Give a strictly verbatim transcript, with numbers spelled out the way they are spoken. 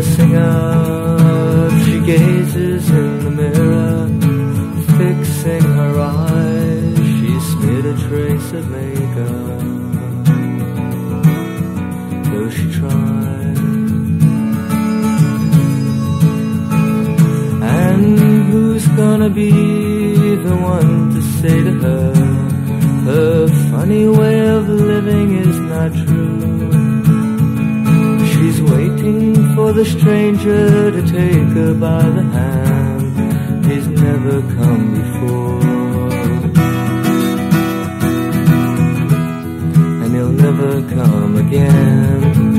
missing out. She gazes in the mirror, fixing her eyes. She smeared a trace of makeup, though she tried. And who's gonna be the one to say to her, her funny way of living is not true? She's waiting for the stranger to take her by the hand. He's never come before, and he'll never come again.